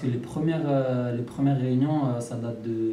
que les premières réunions, ça date de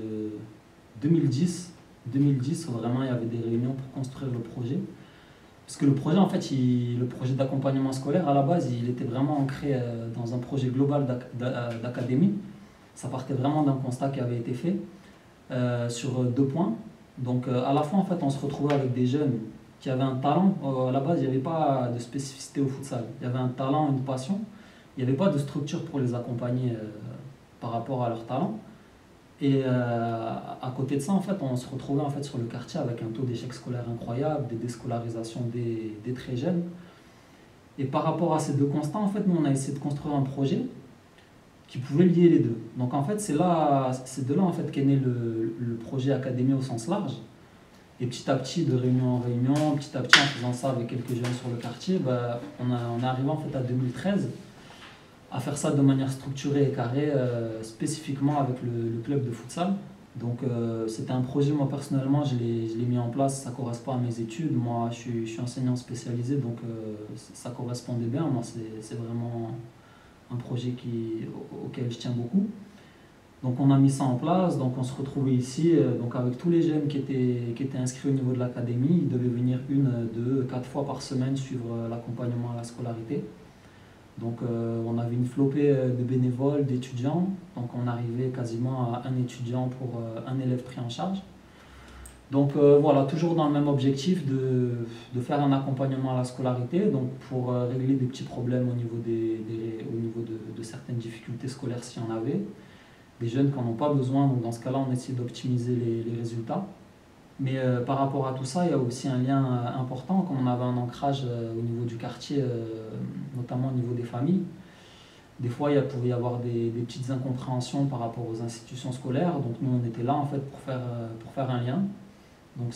2010. 2010, où vraiment il y avait des réunions pour construire le projet. Parce que le projet, en fait, le projet d'accompagnement scolaire, à la base, il était vraiment ancré dans un projet global d'académie. Ça partait vraiment d'un constat qui avait été fait sur 2 points. Donc, à la fois, en fait, on se retrouvait avec des jeunes qui avaient un talent. À la base, il n'y avait pas de spécificité au futsal. Il y avait un talent, une passion. Il n'y avait pas de structure pour les accompagner par rapport à leur talent. Et à côté de ça, en fait, on se retrouvait en fait, sur le quartier avec un taux d'échec scolaire incroyable, des déscolarisations des très jeunes. Et par rapport à ces 2 constats, en fait, nous, on a essayé de construire un projet qui pouvait lier les deux. Donc, en fait, c'est de là en fait, qu'est né le projet Académie au sens large. Et petit à petit, de réunion en réunion, petit à petit, en faisant ça avec quelques jeunes sur le quartier, on est arrivé en fait, à 2013 à faire ça de manière structurée et carrée, spécifiquement avec le club de futsal. Donc c'était un projet, moi personnellement, je l'ai mis en place, ça correspond à mes études. Moi, je suis enseignant spécialisé, donc ça correspondait bien. Moi, c'est vraiment un projet auquel je tiens beaucoup. Donc on a mis ça en place, donc on se retrouvait ici donc avec tous les jeunes qui étaient inscrits au niveau de l'académie. Ils devaient venir 1, 2, 4 fois par semaine suivre l'accompagnement à la scolarité. Donc on avait une flopée de bénévoles, d'étudiants, donc on arrivait quasiment à un étudiant pour un élève pris en charge. Donc voilà, toujours dans le même objectif de faire un accompagnement à la scolarité, donc pour régler des petits problèmes au niveau, de certaines difficultés scolaires s'il y en avait, des jeunes qui n'en ont pas besoin, donc dans ce cas-là on essaie d'optimiser les résultats. Mais par rapport à tout ça, il y a aussi un lien important, comme on avait un ancrage au niveau du quartier, notamment au niveau des familles. Des fois, il pouvait y avoir des petites incompréhensions par rapport aux institutions scolaires. Donc nous, on était là en fait pour faire un lien. Donc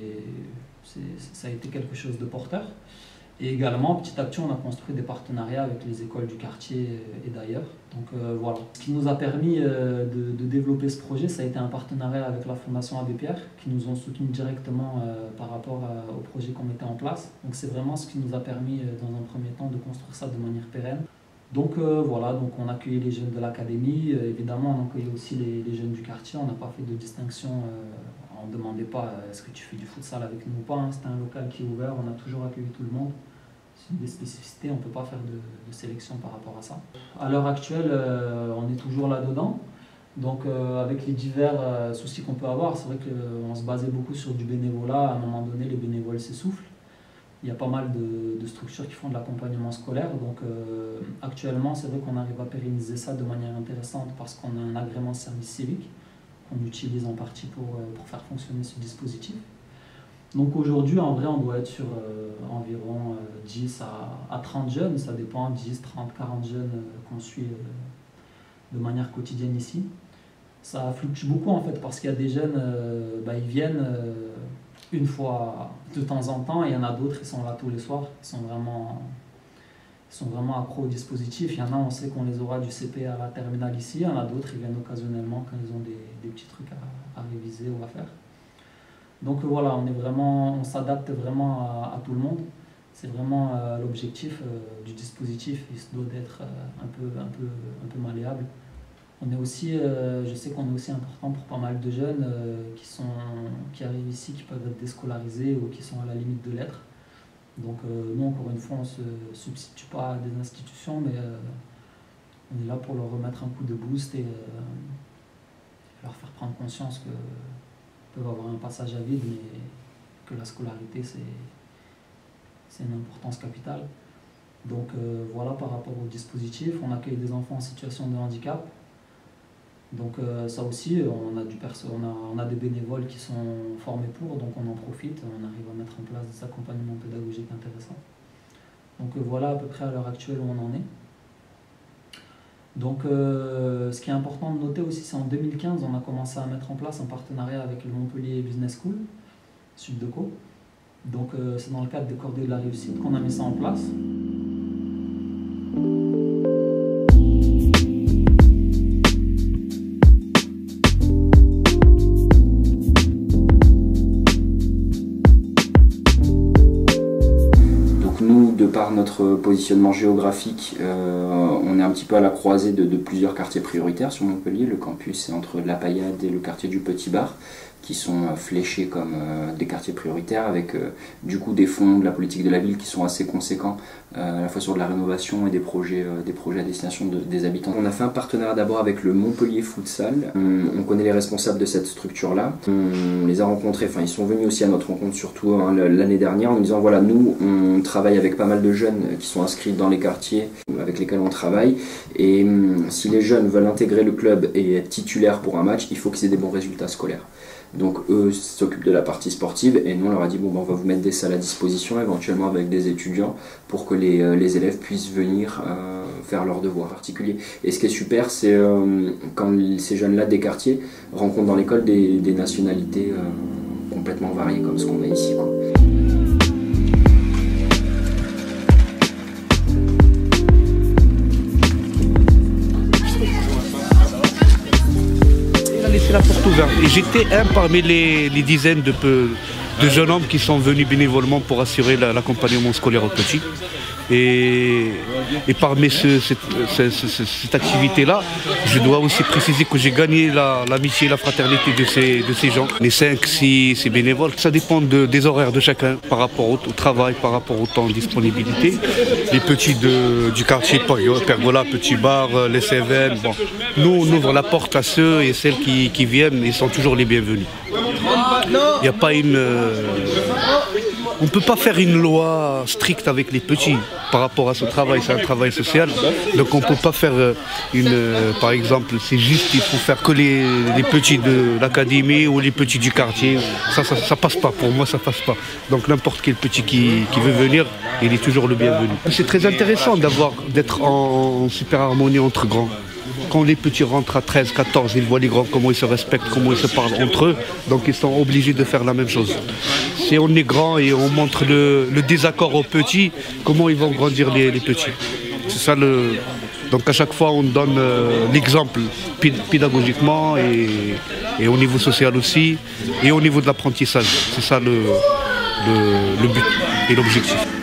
ça a été quelque chose de porteur. Et également, petit à petit, on a construit des partenariats avec les écoles du quartier et d'ailleurs. Donc voilà. Ce qui nous a permis de développer ce projet, ça a été un partenariat avec la Fondation Abbé Pierre, qui nous ont soutenus directement par rapport au projet qu'on mettait en place. Donc c'est vraiment ce qui nous a permis, dans un premier temps, de construire ça de manière pérenne. Donc voilà, donc on accueillait les jeunes de l'académie, évidemment on accueillait aussi les jeunes du quartier, on n'a pas fait de distinction, on ne demandait pas est-ce que tu fais du futsal avec nous ou pas, hein. C'était un local qui est ouvert, on a toujours accueilli tout le monde. C'est des spécificités, on ne peut pas faire de sélection par rapport à ça. À l'heure actuelle, on est toujours là-dedans, donc avec les divers soucis qu'on peut avoir, c'est vrai qu'on se basait beaucoup sur du bénévolat, à un moment donné les bénévoles s'essoufflent. Il y a pas mal de structures qui font de l'accompagnement scolaire, donc actuellement c'est vrai qu'on arrive à pérenniser ça de manière intéressante parce qu'on a un agrément service civique qu'on utilise en partie pour faire fonctionner ce dispositif. Donc aujourd'hui en vrai on doit être sur environ 10 à 30 jeunes, ça dépend, 10, 30, 40 jeunes qu'on suit de manière quotidienne ici. Ça fluctue beaucoup en fait parce qu'il y a des jeunes, ils viennent une fois de temps en temps, et il y en a d'autres qui sont là tous les soirs, ils sont vraiment accros au dispositif. Il y en a, on sait qu'on les aura du CP à la terminale ici, il y en a d'autres qui viennent occasionnellement quand ils ont des petits trucs à réviser ou à faire. Donc voilà, on s'adapte vraiment à tout le monde. C'est vraiment l'objectif du dispositif, il se doit d'être un peu malléable. On est aussi, je sais qu'on est aussi important pour pas mal de jeunes qui arrivent ici, qui peuvent être déscolarisés ou qui sont à la limite de l'être. Donc nous, encore une fois, on ne se substitue pas à des institutions, mais on est là pour leur remettre un coup de boost et leur faire prendre conscience qu'ils peuvent avoir un passage à vide, mais que la scolarité, c'est une importance capitale. Donc voilà, par rapport au dispositif, on accueille des enfants en situation de handicap. Donc ça aussi, on a des bénévoles qui sont formés pour, donc on en profite, on arrive à mettre en place des accompagnements pédagogiques intéressants. Donc voilà à peu près à l'heure actuelle où on en est. Donc ce qui est important de noter aussi, c'est en 2015, on a commencé à mettre en place un partenariat avec le Montpellier Business School, Subdeco. Donc c'est dans le cadre des Cordées de la Réussite qu'on a mis ça en place. par notre positionnement géographique, on est un petit peu à la croisée de plusieurs quartiers prioritaires sur Montpellier. Le campus est entre La Paillade et le quartier du Petit Bar, qui sont fléchés comme des quartiers prioritaires, avec du coup des fonds de la politique de la ville qui sont assez conséquents, à la fois sur de la rénovation et des projets à destination des habitants. On a fait un partenariat d'abord avec le Montpellier Futsal. On connaît les responsables de cette structure-là. On les a rencontrés, enfin ils sont venus aussi à notre rencontre surtout l'année dernière en nous disant voilà, nous on travaille avec pas mal de jeunes qui sont inscrits dans les quartiers avec lesquels on travaille, et si les jeunes veulent intégrer le club et être titulaires pour un match, il faut qu'ils aient des bons résultats scolaires. Donc eux s'occupent de la partie sportive, et nous on leur a dit bon, ben, on va vous mettre des salles à disposition éventuellement avec des étudiants pour que les élèves puissent venir faire leurs devoirs particuliers. Et ce qui est super, c'est quand ces jeunes-là des quartiers rencontrent dans l'école des nationalités complètement variées comme ce qu'on a ici, quoi. La porte ouverte. Et j'étais un parmi les dizaines de jeunes hommes qui sont venus bénévolement pour assurer l'accompagnement scolaire aux petits. Et parmi cette activité-là, je dois aussi préciser que j'ai gagné l'amitié et la fraternité de ces gens. Les 5-6 bénévoles, ça dépend des horaires de chacun par rapport au travail, par rapport au temps de disponibilité. Les petits du quartier, Pergola, Petit Bar, les Cévennes, bon. Nous, on ouvre la porte à ceux et celles qui viennent, ils sont toujours les bienvenus. Il n'y a pas on ne peut pas faire une loi stricte avec les petits par rapport à ce travail, c'est un travail social. Donc on ne peut pas faire par exemple, c'est juste, il faut faire que les petits de l'académie ou les petits du quartier. Ça passe pas, pour moi ça passe pas. Donc n'importe quel petit qui veut venir, il est toujours le bienvenu. C'est très intéressant d'être en super harmonie entre grands. Quand les petits rentrent à 13, 14, ils voient les grands, comment ils se respectent, comment ils se parlent entre eux, donc ils sont obligés de faire la même chose. Si on est grand et on montre le désaccord aux petits, comment ils vont grandir les petits? C'est ça Donc à chaque fois on donne l'exemple pédagogiquement et au niveau social aussi, et au niveau de l'apprentissage. C'est ça le but et l'objectif.